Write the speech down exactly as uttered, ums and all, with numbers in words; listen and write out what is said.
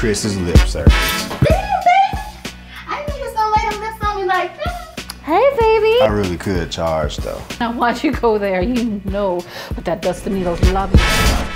Chris's lip service. Damn, baby. I knew you was gonna lay them lips on me like that. Hey, baby. I really could charge though. Now, why'd you go there? You know what that does to me, those love you.